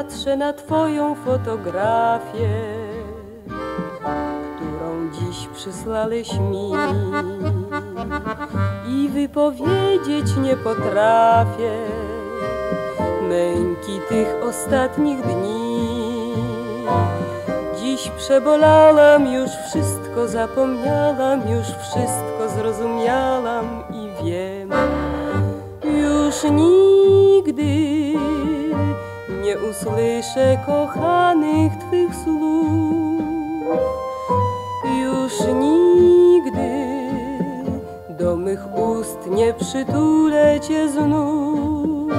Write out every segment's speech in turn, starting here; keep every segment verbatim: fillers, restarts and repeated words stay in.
patrzę na twoją fotografię, którą dziś przysłałeś mi, i wypowiedzieć nie potrafię męki tych ostatnich dni. Dziś przebolałam, już wszystko zapomniałam, już wszystko zrozumiałam i wiem, już nigdy nie usłyszę kochanych twych słów. Już nigdy do mych ust nie przytulę cię znów.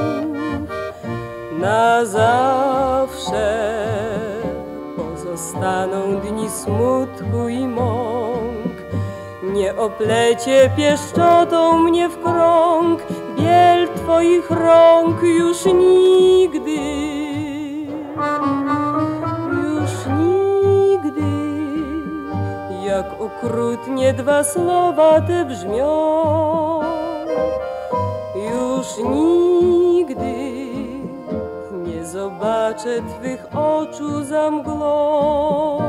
Na zawsze pozostaną dni smutku i mąk. Nie oplecie pieszczotą mnie w krąg biel twoich rąk. Już nigdy, już nigdy, jak okrutnie dwa słowa te brzmią. Już nigdy nie zobaczę twych oczu za mglą.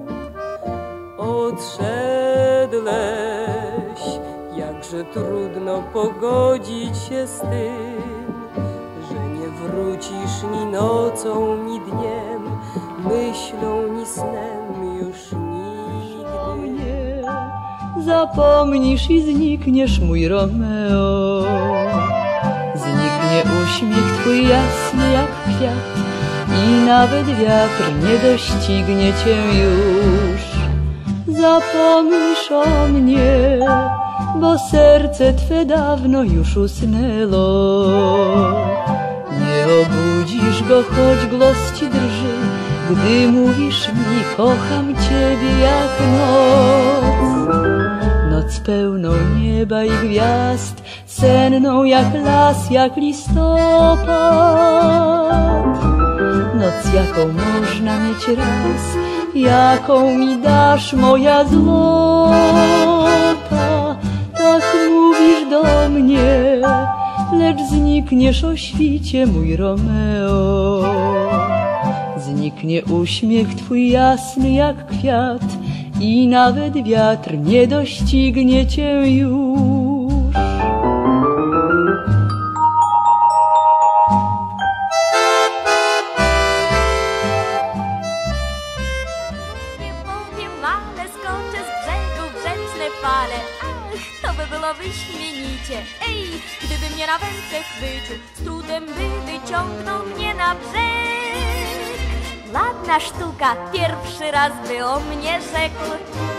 Odszedłeś, jakże trudno pogodzić się z tym, że nie wrócisz ni nocą, ni dniem, myślą, ni snem już nigdy. Nie zapomnisz i znikniesz, mój Romeo. Zniknie uśmiech twój jasny jak kwiat i nawet wiatr nie doścignie cię już. Zapomnisz o mnie, bo serce twe dawno już usnęło. Nie obudzisz go, choć głos ci drży, gdy mówisz mi, kocham ciebie jak noc. Noc pełną nieba i gwiazd, senną jak las, jak listopad. Noc, jaką można mieć raz, jaką mi dasz, moja złota. Tak mówisz do mnie, lecz znikniesz o świcie, mój Romeo. Zniknie uśmiech twój jasny jak kwiat i nawet wiatr nie doścignie cię już. To by było wyśmienicie. Ej, gdyby mnie na wędkę chwycił, z trudem by wyciągnął mnie na brzeg. Ładna sztuka, pierwszy raz by o mnie rzekł.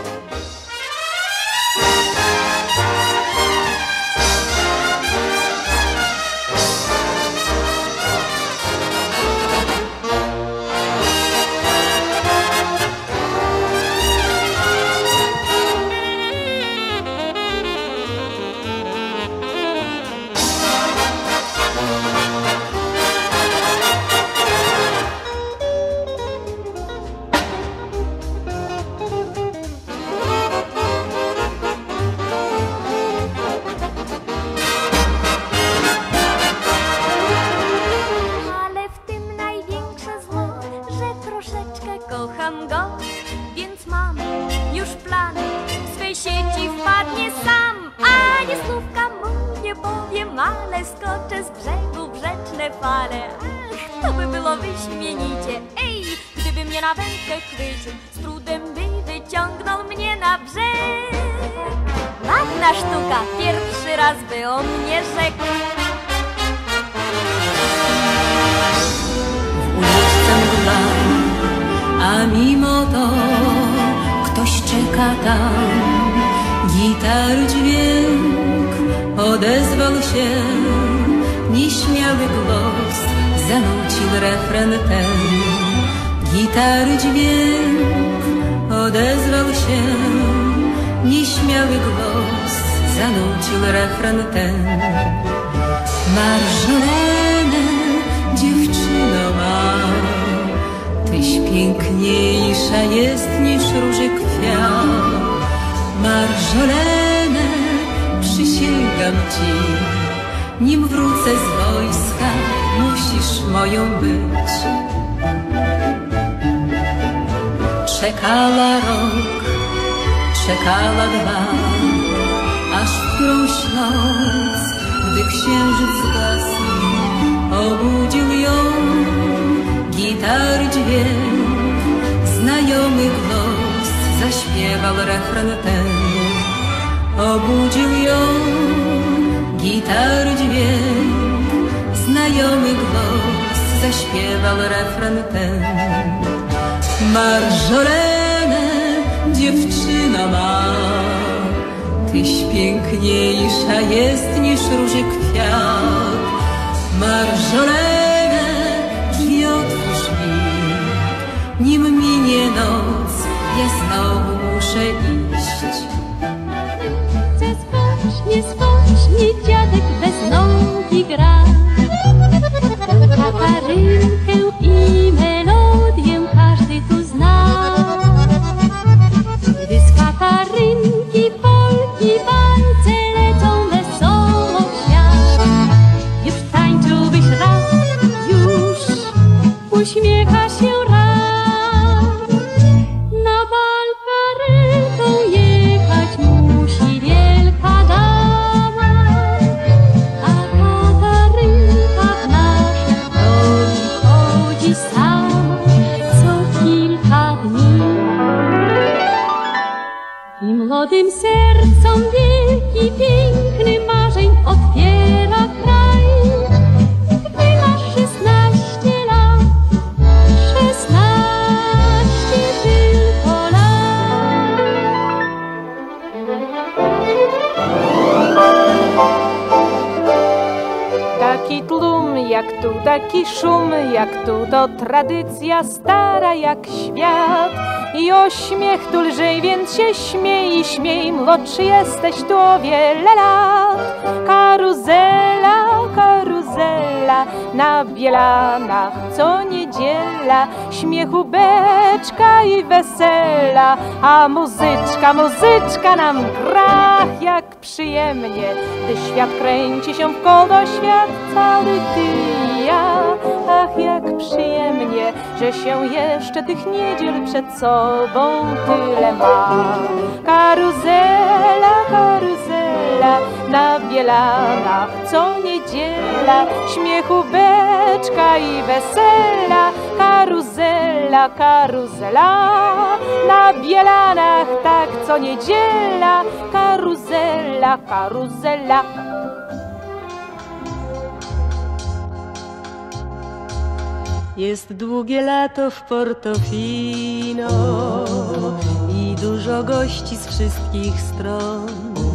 Kocham go, więc mam już plany, w swej sieci wpadnie sam. Ani słówka mu nie powiem, ale skoczę z brzegu w rzeczne fale. Ach, to by było wyśmienicie. Ej, gdyby mnie na wędkę chwycił, z trudem by wyciągnął mnie na brzeg. Ładna sztuka, pierwszy raz by o mnie rzekł. W uliczce mgła, a mimo to ktoś czeka tam. Gitar dźwięk odezwał się, nieśmiały głos zanucił refren ten. Gitar dźwięk odezwał się, nieśmiały głos zanucił refren ten. Marżolenę, dziewczyno ma, tyś piękniejsza jest niż róży kwiat. Marżolenę, przysięgam ci, nim wrócę z wojska, musisz moją być. Czekała rok, czekała dwa, aż w którąś noc, gdy księżyc zgasł, obudził ją gitary dźwięk. Znajomy głos zaśpiewał refren ten. Obudził ją gitary dźwięk. Znajomy głos zaśpiewał refren ten. Marżolenę, dziewczyno ma, tyś piękniejsza jest niż róży kwiat. Marżolenę, drzwi otwórz mi, nim minie noc, ja znowu muszę iść. Chcę spocznie, spocznie, dziadek bez nogi gra. Katarynkę i melodię każdy tu zna. Gdy z Katarynki polki walce lecą wesoło w świat, już tańczyłbyś raz, już uśmiecha się raz. Na bal karetą jechać musi wielka dama, a Katarynka w nasze drogi chodzi sama co kilka dni. I młodym sercom wielki, piękny marzeń otwiera kraj. Gdy masz szesnaście lat, szesnaście tylko lat. Taki tłum jak tu, taki szum jak tu, to tradycja stara jak świat. I o śmiech tu lżej, więc się śmiej i śmiej, młodszy jesteś tu o wiele lat. Karuzela, karuzela, na Bielanach co niedziela, śmiechu beczka i wesela, a muzyczka, muzyczka nam gra. Jak przyjemnie, gdy świat kręci się wkoło, świat cały ty i ja. Ach, jak przyjemnie, że się jeszcze tych niedziel przed sobą tyle ma. Karuzela, karuzela, na Bielanach co niedziela, śmiechu beczka i wesela. Karuzela, karuzela, na Bielanach tak co niedziela. Karuzela, karuzela. Jest długie lato w Portofino i dużo gości z wszystkich stron.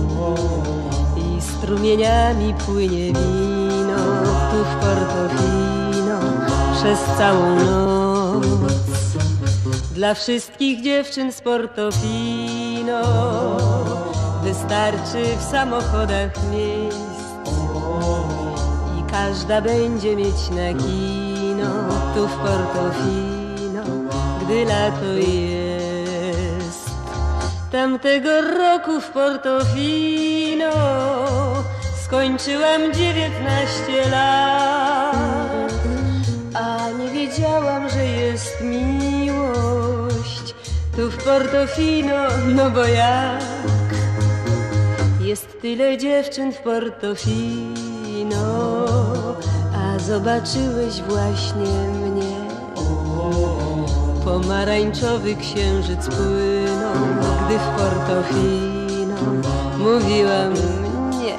I strumieniami płynie wino tu w Portofino przez całą noc. Dla wszystkich dziewczyn z Portofino wystarczy w samochodach miejsc i każda będzie mieć na kino tu w Portofino, gdy lato jest. Tamtego roku w Portofino skończyłam dziewiętnaście lat, a nie wiedziałam, że jest miłość tu w Portofino, no bo jak? Jest tyle dziewczyn w Portofino, a zobaczyłeś właśnie mnie. Pomarańczowy księżyc płynął, gdy w Portofino mówiłam nie.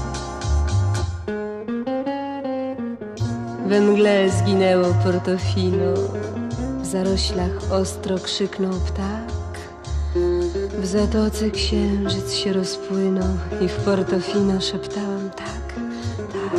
We mgle zginęło Portofino, w zaroślach ostro krzyknął ptak. W zatoce księżyc się rozpłynął i w Portofino szeptałam tak, tak.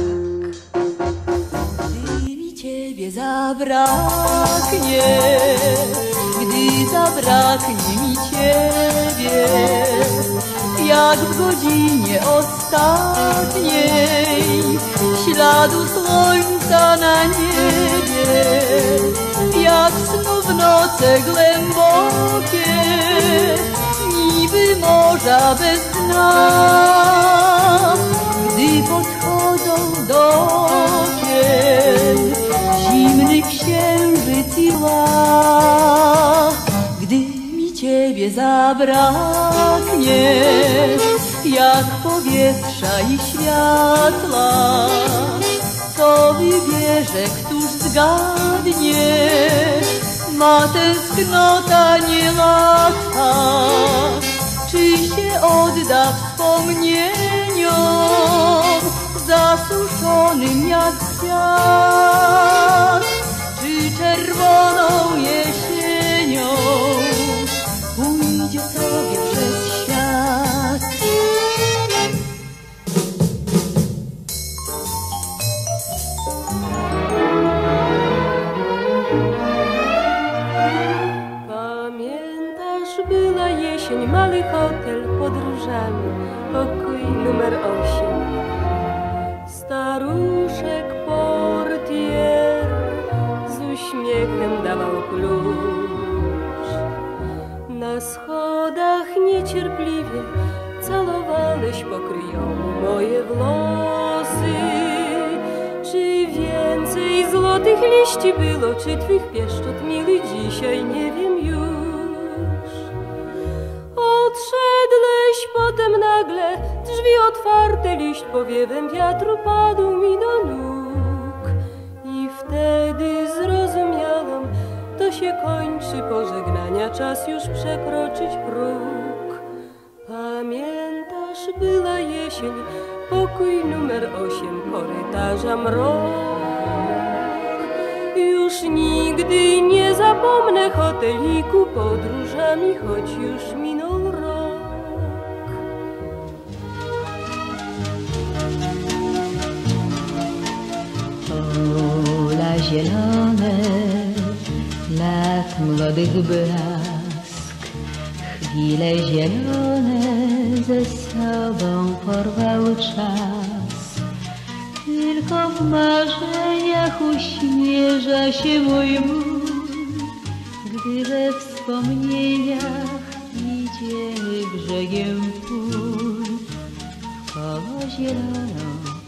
Gdy mi ciebie zabraknie, gdy zabraknie mi ciebie, jak w godzinie ostatniej śladu słońca na niebie, jak snu w noce głębokie, niby morza bez dna, gdy podchodzą do okien zimny księżyc i ła, gdy zabraknie, jak powietrza i światła, to wybierze, któż zgadnie, ma tęsknota niełatwa, czy się odda wspomnieniom zasuszonym jak kwiat, czy czerwoną jesienią pójdzie sobie przez świat. Pamiętasz, była jesień, mały hotel pod różami, pokój numer osiem. Staruszek portier z uśmiechem dawał klucz. Na schodach niecierpliwie calowałeś pokryjomu moje włosy. Czy więcej złotych liści było, czy twych pieszczot miły dzisiaj, nie wiem już. Odszedłeś potem nagle, drzwi otwarte, liść powiewem wiatru padł mi do nóg. I wtedy zrozumiałam, to się kończy, pożegnania czas już przekroczyć próg. Pamiętasz, była jesień, pokój numer osiem, korytarza mrok. Już nigdy nie zapomnę hoteliku podróżami, choć już minął rok. Pola zielone, lat młodych blask, chwile zielone ze sobą porwał czas. Tylko w marzeniach uśmierza się mój ból, gdy we wspomnieniach idziemy brzegiem pól. Koło zielono,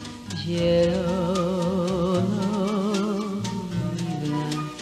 zielono i w nas.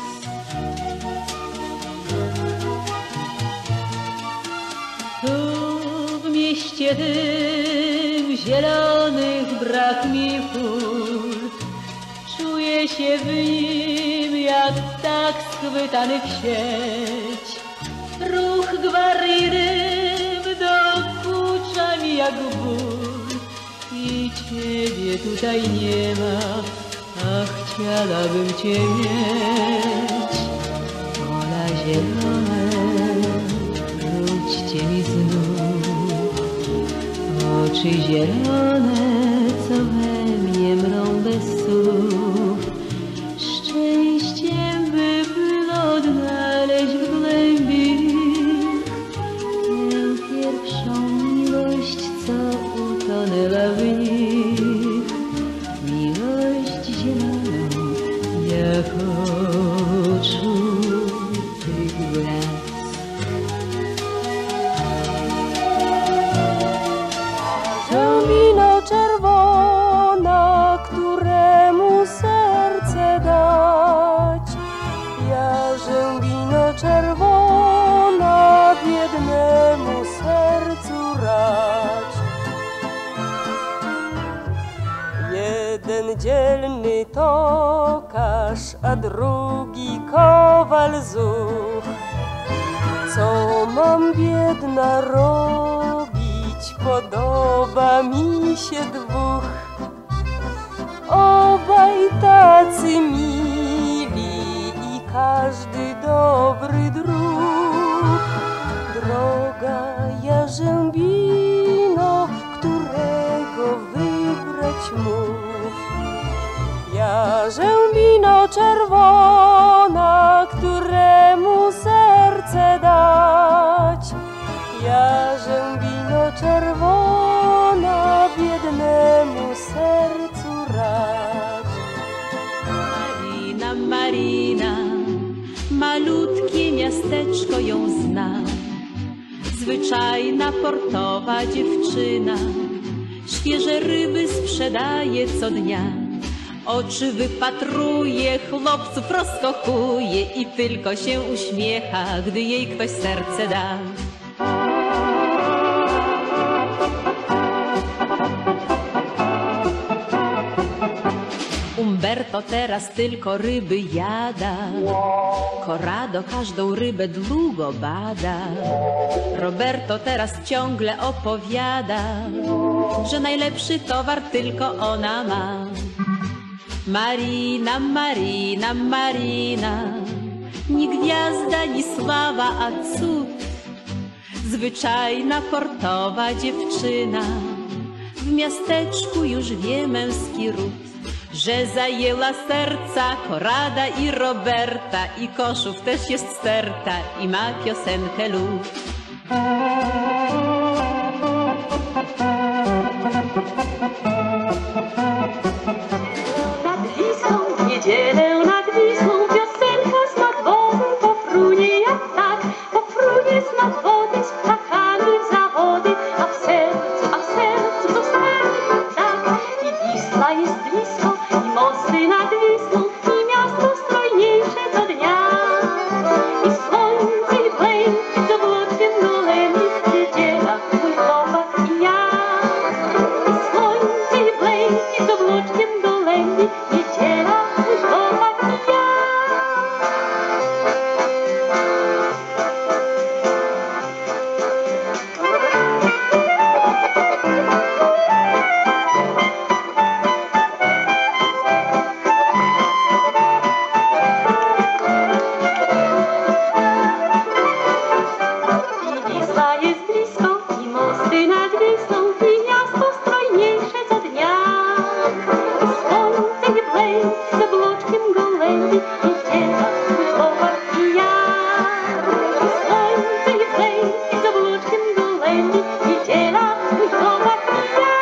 Tu w mieście tych zielonych brak mi pól, czuję się w nim jak ptak schwytany w sieć. Ruch gwar i rym dokucza mi jak ból i ciebie tutaj nie ma, a chciałabym cię mieć. Pola zielone, wróćcie mi znów, oczy zielone, co we mnie mrą bez słów. Szczęściem by było odnaleźć w głębi tę pierwszą miłość, co utonęła w nich. Miłość zieloną, jak oczu tych blask. Wino czerwona, któremu serce dać. Jarzę wino czerwona, biednemu sercu rać. Jeden dzielny tokarz, a drugi kowal zuch. Co mam, biedna, robić? Podoba mi się dwóch. Obaj tacy mili i każdy dobry druh. Droga Jarzębino, którego wybrać mów. Jarzębino czerwona, któremu serce dać. Jarzębino czerwona, biednemu sercu rać. Marina, Marina, malutkie miasteczko ją zna. Zwyczajna portowa dziewczyna, świeże ryby sprzedaje co dnia. Oczy wypatruje, chłopców rozkochuje i tylko się uśmiecha, gdy jej ktoś serce da. Roberto teraz tylko ryby jada. Corrado każdą rybę długo bada. Roberto teraz ciągle opowiada, że najlepszy towar tylko ona ma. Marina, Marina, Marina, ni gwiazda, ni sława, a cud. Zwyczajna portowa dziewczyna, w miasteczku już wie męski ród, że zajęła serca Corrada i Roberta, i koszów też jest sterta, i ma piosenkę lud. Nad Wisłą, w niedzielę nad Wisłą, piosenka z nad wody pofrunie jak tak, pofrunie z nad wody z ptakami w zawody, a w sercu, a w sercu zostanie tak. I Wisła jest blisko, i mosty nad Wisłą, i miasto strojniejsze co dnia. I słońce, i błękit z obłoczkiem golemi, niedziela, mój chłopak i ja. I słońce, i błękit z obłoczkiem golemi, niedziela, mój chłopak i ja. I Wisła jest blisko, i mosty nad Wisłą, i miasto strojniejsze co dnia. I słońce, i błękit z obłoczkiem gołębi, niedziela, mój chłopak i ja. I słońce, i błękit z obłoczkiem gołębi, niedziela, mój chłopak i ja.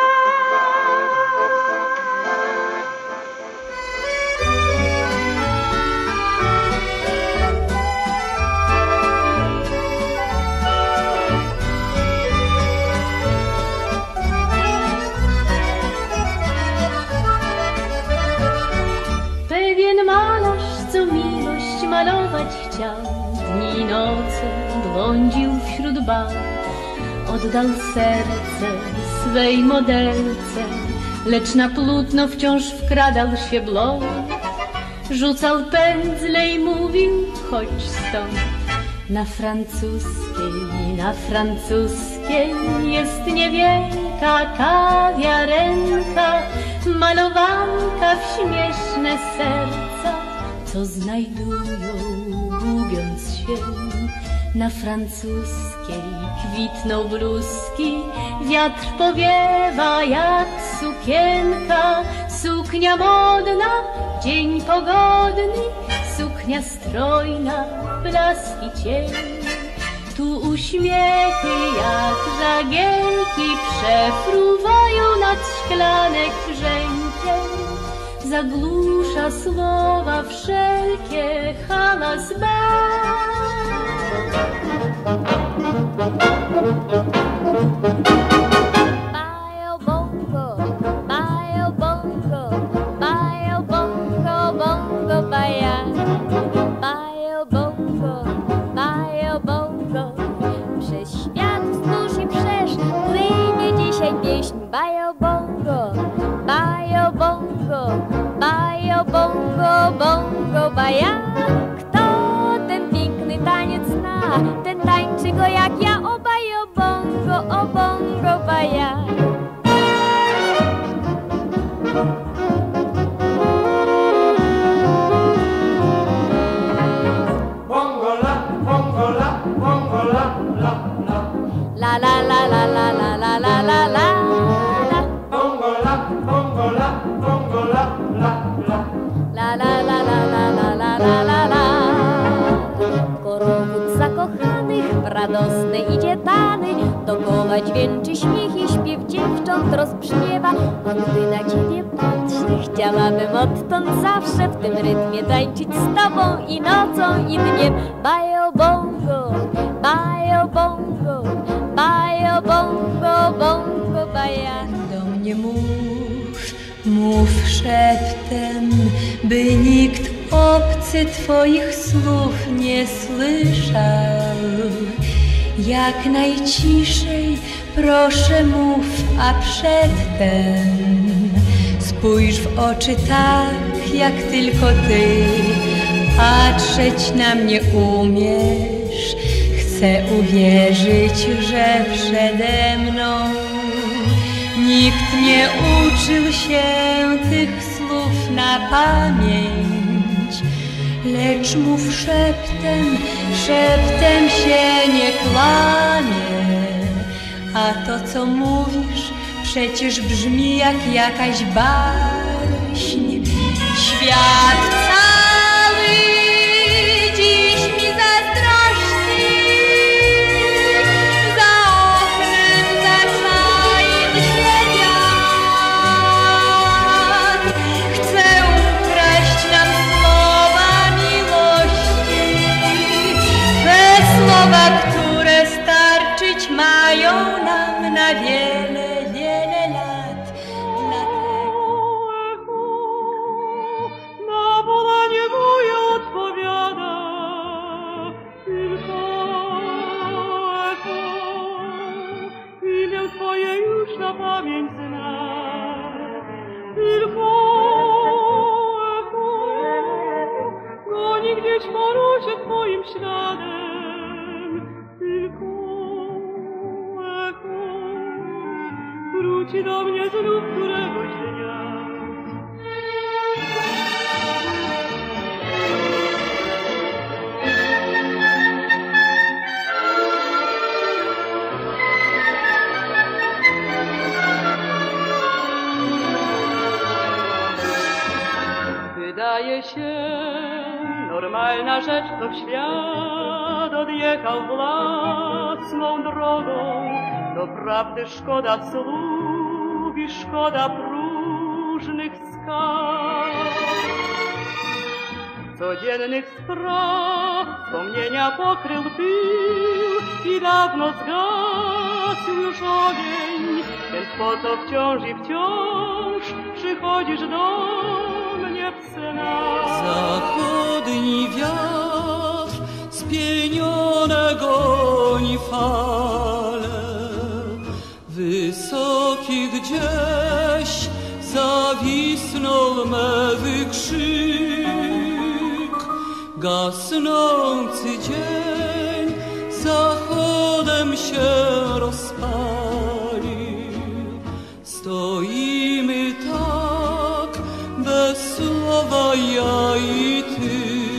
Pewien malarz, co miłość malować chciał, dni i noce błądził wśród barw. Oddał serce swej modelce, lecz na płótno wciąż wkradał się blond. Rzucał pędzle i mówił, chodź stąd. Na francuskiej, na francuskiej jest niewielka kawiarenka, malowanka w śmieszne serca, co znajdują, gubiąc się. Na francuskiej kwitną bluzki, wiatr powiewa jak sukienka, suknia modna, dzień pogodny, suknia strojna, blask i cień. Tu uśmiechy jak żagielki przefruwają nad szklanek brzękiem. Zagłusza słowa wszelkie hałas Bajo bongo, bajo bongo, bajo bongo, bongo baja. Bajo bongo, bajo bongo, przez świat wzdłuż i wszerz płynie dzisiaj pieśń. Bajo bongo, bajo bongo, bajo bongo, bongo baja. Kto ten piękny taniec zna, ten tańczy go jak ja. O bajo bongo, o bongo baja. La la la la la la la la la la. Bongo la, bongo la, bongo la, la la. La la la la la la la la la la. Korowód zakochanych w radosne idzie tany, dokoła dźwięczy śmiech i śpiew dziewcząt rozbrzmiewa. A gdy na ciebie patrzę, chciałabym odtąd zawsze w tym rytmie tańczyć z tobą i nocą i dniem. Bajo bongo, bajo bongo, bajo bongo, bongo baja. Do mnie mów, mów szeptem, by nikt obcy twoich słów nie słyszał. Jak najciszej proszę mów, a przedtem Spójrz w oczy tak, jak tylko ty, patrzeć na mnie umiesz. Chcę uwierzyć, że przede mną nikt nie uczył się tych słów na pamięć. Lecz mów szeptem, szeptem się nie kłamie. A to, co mówisz, przecież brzmi jak jakaś baśń. Świat cały dziś mi zazdrości, za oknem zaczaił się wiatr. Chce ukraść nam słowa miłości, te słowa, które starczyć mają nam na wiele. Na pamięć zna, tylko echo goni gdzieś po rusie twoim śladem, tylko echo wróci do mnie znów któregoś dnia. Wydaje się normalna rzecz, to w świat odjechał własną drogą. Doprawdy szkoda słów i szkoda próżnych skarg. Codziennych spraw wspomnienia pokrył pył i dawno zgasł już ogień. Więc po co wciąż i wciąż przychodzisz do mnie w snach? Zachodni wiatr spienione goni fale, wysoki gdzieś zawisnął mewy krzyk. Gasnący dzień zachodem się rozpalił. Stoimy tak bez słowa ja i ty.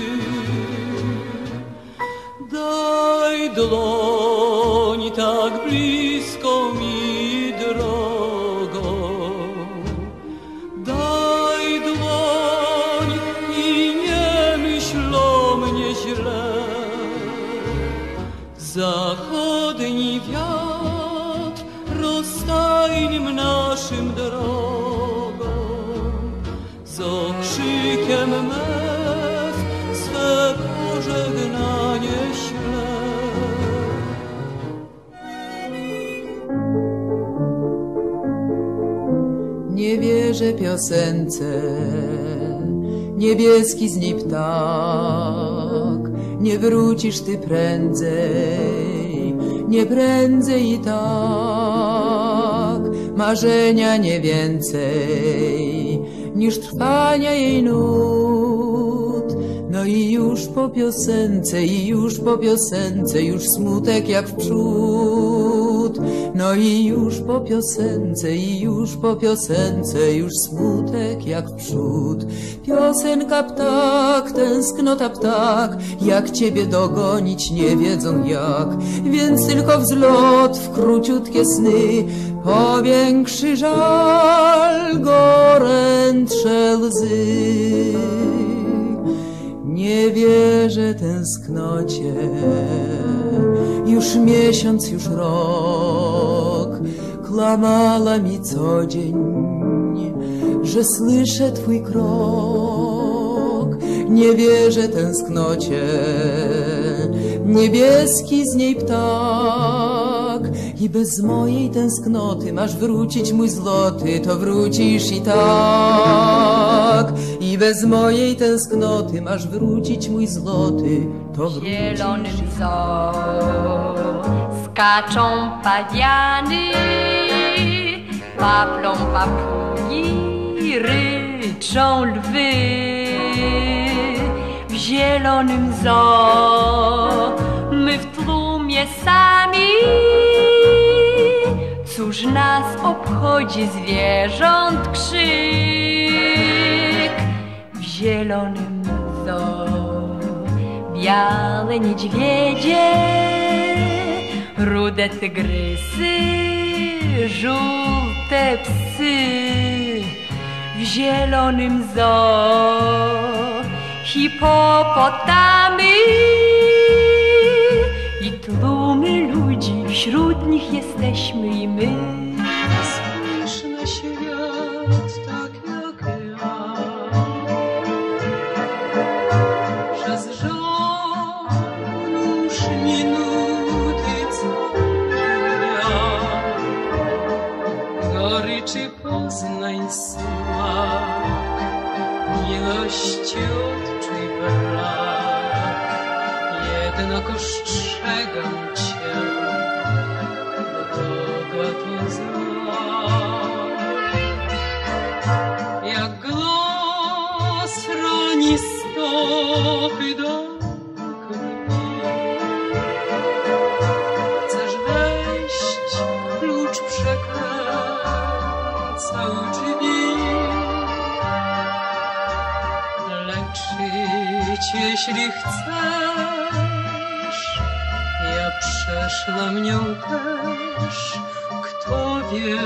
Daj dłoń tak blisko mi drogą. Daj dłoń i nie myśl o mnie źle. Zachodni wiatr rozstajnym naszym drogą, z okrzykiem mew swe pożegnanie śle. Nie wierzę piosence, niebieski z niej ptak. Nie wrócisz ty prędzej, nie prędzej i tak. Marzenia nie więcej niż trwania jej nut. No i już po piosence, i już po piosence, już smutek jak w przód. No i już po piosence, i już po piosence, już smutek jak w przód. Piosenka ptak, tęsknota ptak, jak ciebie dogonić nie wiedzą jak. Więc tylko wzlot w króciutkie sny, powiększy żal, gorętsze łzy. Nie wierzę tęsknocie, już miesiąc, już rok, kłamała mi co dzień, że słyszę twój krok. Nie wierzę tęsknocie, niebieski z niej ptak. I bez mojej tęsknoty masz wrócić mój złoty, to wrócisz i tak. I bez mojej tęsknoty masz wrócić mój złoty, to wrócisz. Zielonym zo skaczą pawiany, paplą papugi ryczą lwy w zielonym zoo. My w tłumie sami, cóż nas obchodzi zwierząt krzyk w zielonym zoo. Białe niedźwiedzie, rude tygrysy, żółte psy w zielonym zoo. Hipopotamy i tłumy ludzi, wśród nich jesteśmy i my. Spójrz na świat tak jak ja, przez żal już minuty cały dnia. Goryczy poznań smak, miłości odczuj brak. Jednak ostrzegam cię, droga to znak. Jak głos rani stopy do krwi, chcesz wejść, klucz przekręcał drzwi. Leczyć jeśli chcesz, ja przeszłam nią też. Kto wie,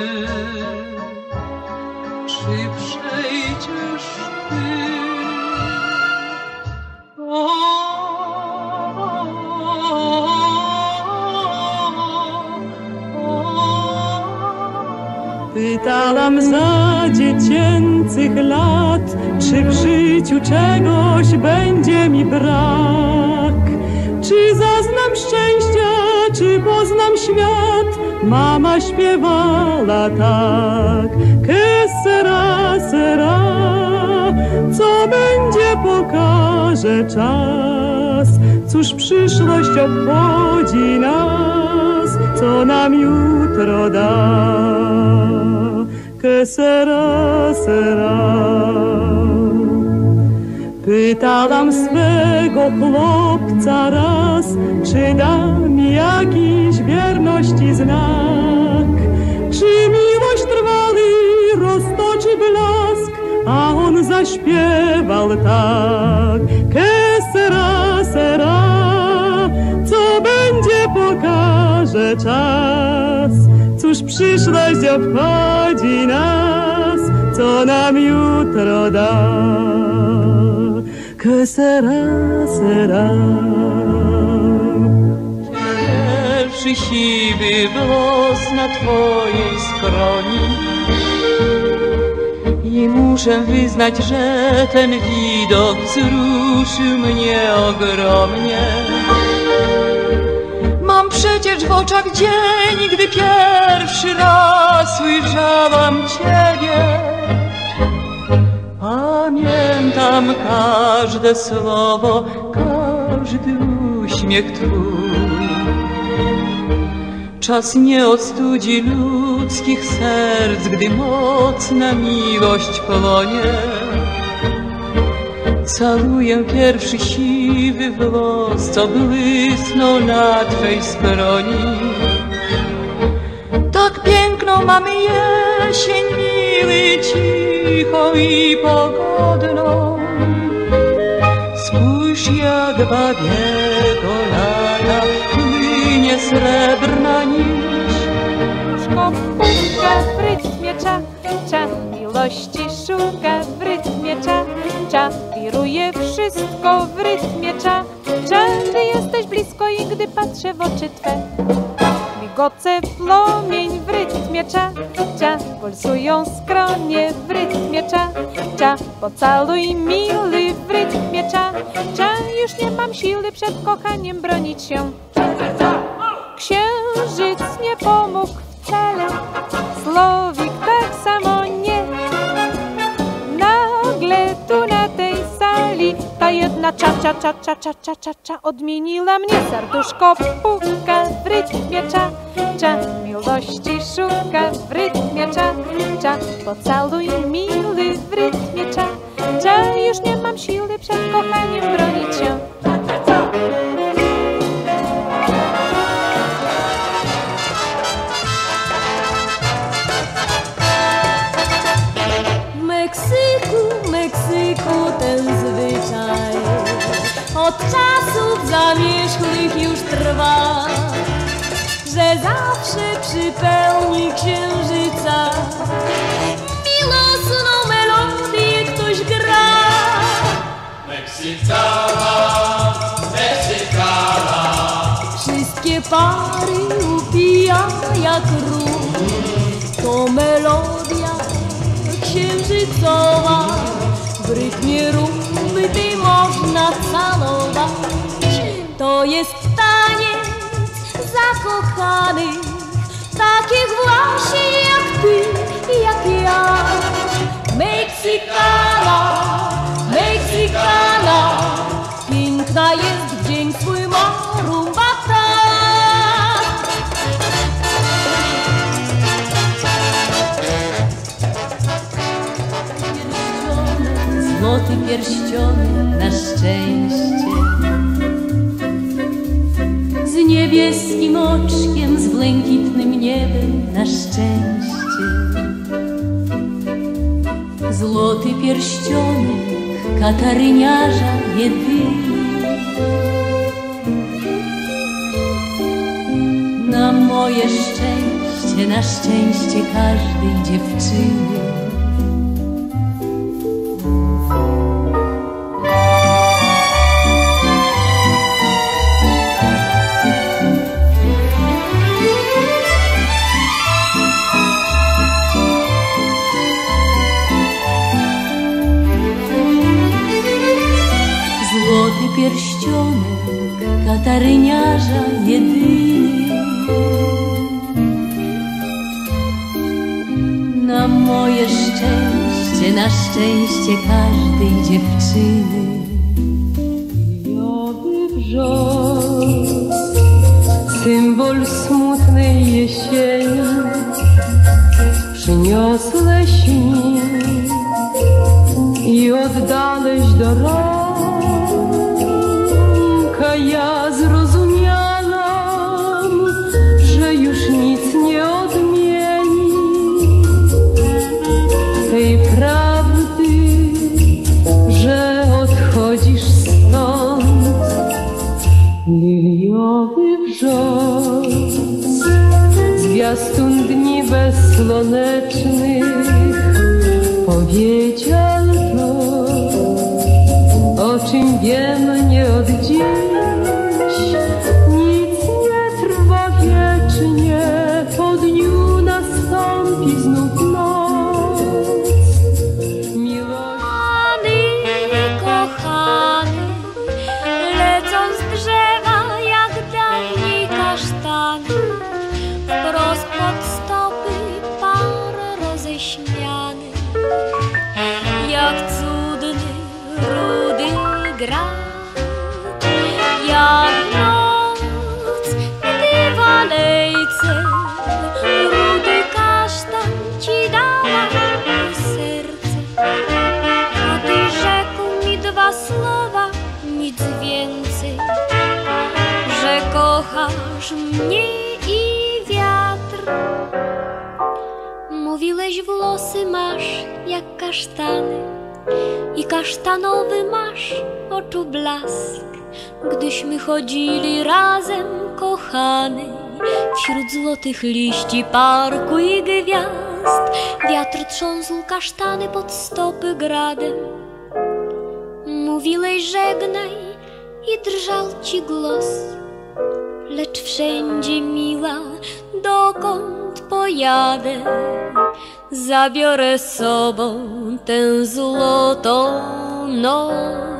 czy przejdziesz ty? O, o, o, o. Pytałam za dziecięcych lat, czy w życiu czegoś będzie mi brak? Czy zaznam szczęścia, czy poznam świat? Mama śpiewała tak. Que sera, sera, co będzie pokaże czas. Cóż przyszłość obchodzi nas, co nam jutro da. Que sera, sera. Pytałam swego chłopca raz, czy da mi jakiś wierności znak. Czy miłość trwały roztoczy blask, a on zaśpiewał tak. Que sera, sera, co będzie pokaże czas. Cóż przyszłość obchodzi nas, co nam jutro da. Que sera, sera. Pierwszy siwy włos na twojej skroni i muszę wyznać, że ten widok wzruszył mnie ogromnie. Mam przecież w oczach dzień, gdy pierwszy raz ujrzałam ciebie. Pamiętam każde słowo, każdy uśmiech twój. Czas nie ostudzi ludzkich serc, gdy mocna miłość płonie. Caluję pierwszy siwy włos, co błysnął na twej skroni. Tak piękną mamy jesień, miły, cichą i pogodną. Spójrz, jak babiego lata płynie srebrna nić. Łóżko puka w rytmie cza, cza, miłości szuka w rytmie cza, cza, wiruje wszystko w rytmie cza, cza, gdy jesteś blisko i gdy patrzę w oczy twe. Migoce płomień w rytmie cza, cza, pulsują skronie w rytmie cza, cza, pocaluj miły w rytmie cza, cza, już nie mam siły przed kochaniem bronić się. Księżyc nie pomógł wcale, Słowik tak samo nie. Nagle tu na tej sali ta jedna cza, cza, cza, cza, cza, cza, cza, cza odmieniła mnie. Serduszko puka w rytmie cza, cza, miłości szuka w rytmie cza, cza, pocaluj miły się przypełni księżyca. Milosną melodię ktoś gra. Mexicana, Mexicana. Wszystkie pary upija jak róż. To melodia księżycowa. W rytmie rumby ty można calować. To jest taniec zakochanych, takich właśnie jak ty i jak ja. Meksykana, Meksykana, piękna jest w dzień swój ma rumba ta. Złoty pierścionek na szczęście, z niebieskim oczkiem, z błękitnym niebem na szczęście. Złoty pierścionek kataryniarza jedyny, na moje szczęście, na szczęście każdej dziewczyny. Złoty pierścionek kataryniarza jedyny, na moje szczęście, na szczęście każdej dziewczyny. Jowy wrzos, symbol smutnej jesieni, przyniosłeś mi i oddałeś do rąk. Ja zrozumiałam, że już nic nie odmieni tej prawdy, że odchodzisz stąd. Liliowy wrzos, zwiastun dni bezsłonecznych, powiedział to, o czym wiem nie od dziś. Nic nie trwa wiecznie, po dniu nastąpi znów noc. Kochany, kochany, lecą z drzewa jak dawniej kasztany, wprost pod stopy par roześmiany, jak cudny, rudy grat, jak noc, gdy w alejce rudy kasztan ci dała serce. A ty rzekł mi dwa słowa, nic więcej, że kochasz mnie i wiatr. Mówiłeś, włosy masz jak kasztany i kasztanowy masz oczu blask. Gdyśmy chodzili razem, kochany, wśród złotych liści parku i gwiazd, wiatr trząsł kasztany pod stopy gradem. Mówiłeś, żegnaj i drżał ci głos, lecz wszędzie, miła, dokąd pojadę, zabiorę z sobą tę złotą noc.